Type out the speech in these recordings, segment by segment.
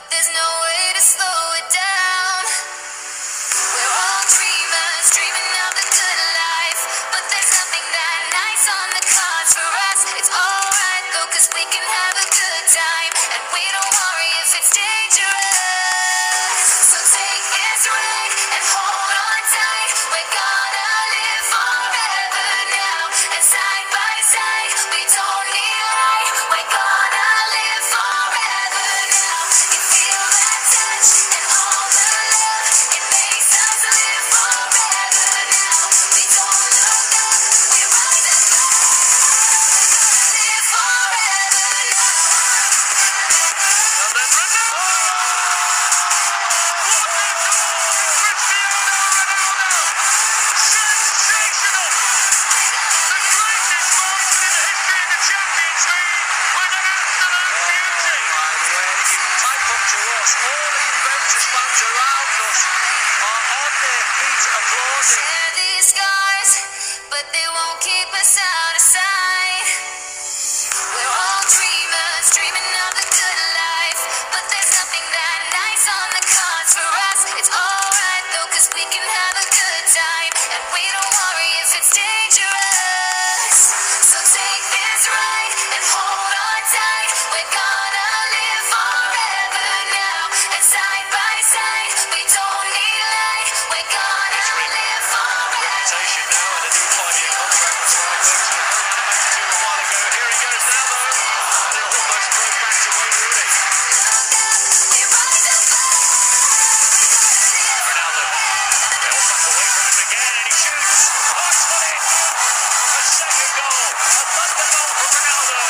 there's no way to slow it down. We're all dreamers, dreaming of the good life, but there's nothing that nice on the cards for us. It's alright though, cause we can have a good time, and we don't worry if it's dangerous. So take this ride and hold on tight. We're gonna live forever now, and side by side, we don't need light. We're gonna live forever now. You feel that touch and all the love, it makes us live forever now. We don't look up, we rise above. Live forever now. And then Ronaldo! What a goal! Cristiano Ronaldo! Sensational! The greatest moment in the history of the Champions League with an absolute beauty! My word, you type up to us. All the Juventus fans around us are on their feet applauding. Share these scars, but they won't keep us out of sight. We're all dreamers, dreaming of the good life, but there's nothing that nice on the cards for us. It's alright though, cause we can have a good time, and we don't worry if it's dangerous. So take this ride and hold on tight. We're gonna live forever now, and side by side, we don't need light. We're gonna live forever. Reputation now and a new 5-year contract with Sky Sports. Very animated 2 a while ago. Here he goes now though. And it almost broke back to Wayne Rooney. We rise above. Ronaldo. They all back away from him again and he shoots. Oh, it's got it. A second goal. A thunder goal from Ronaldo.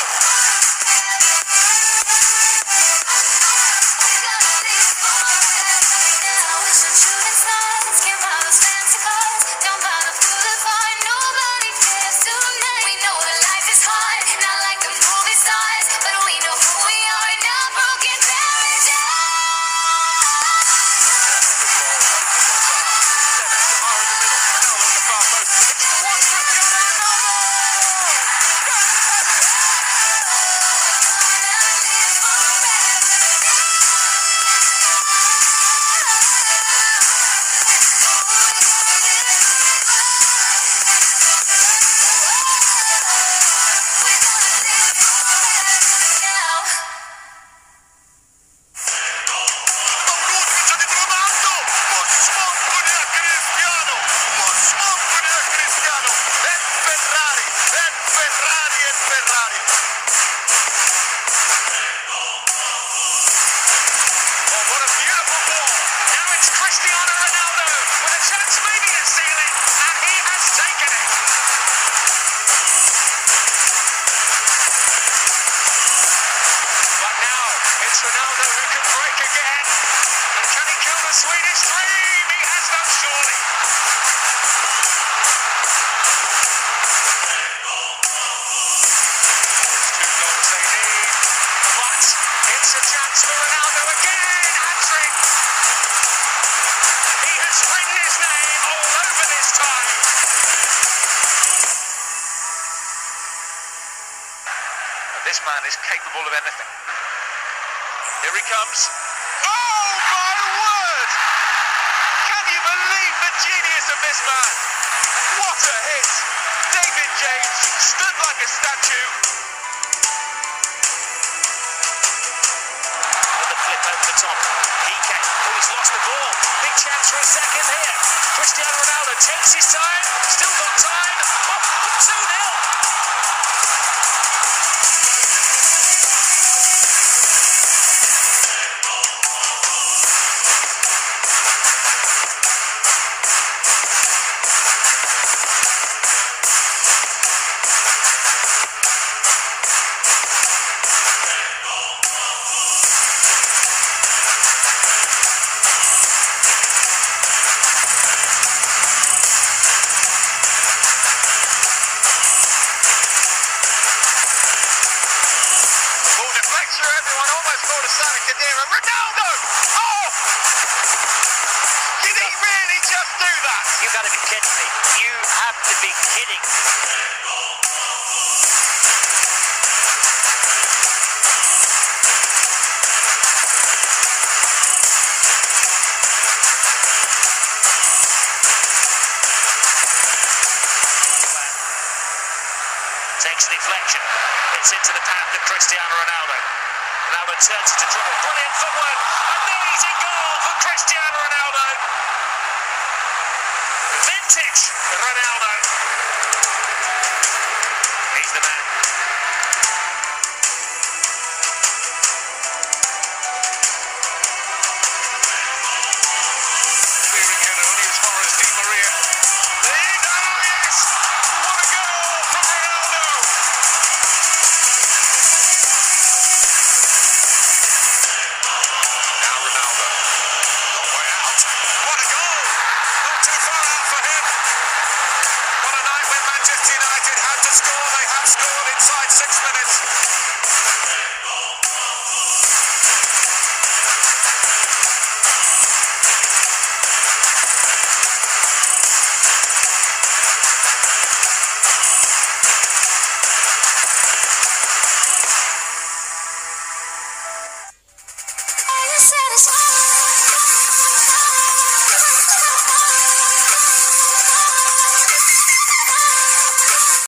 Cristiano Ronaldo with a chance maybe at sealing, and he has taken it. But now it's Ronaldo who can break again. And can he kill the Swedish dream? He has done surely. It's 2 goals they need, but it's a chance for Ronaldo again. Hat-trick. He has written his name all over this time. And this man is capable of anything. Here he comes. Oh my word! Can you believe the genius of this man? What a hit! David James stood like a statue. With the flip over the top. Piqué. Oh, he's lost the ball. Big chance for a second here. Cristiano Ronaldo takes his time. Still got time. Oh, 2-0. Ronaldo! Oh! Did he really just do that? You got to be kidding me. You have to be kidding. Makes a deflection. It's into the path of Cristiano Ronaldo. Ronaldo turns into trouble. Brilliant footwork. An easy goal for Cristiano Ronaldo. Vintage Ronaldo. He's the man. Clearing header only as far as Di Maria. Lead, oh yes! What a goal from Ronaldo! Now Ronaldo. Long way out. What a goal! Not too far out for him. What a night when Manchester United had to score. They have scored inside 6 minutes.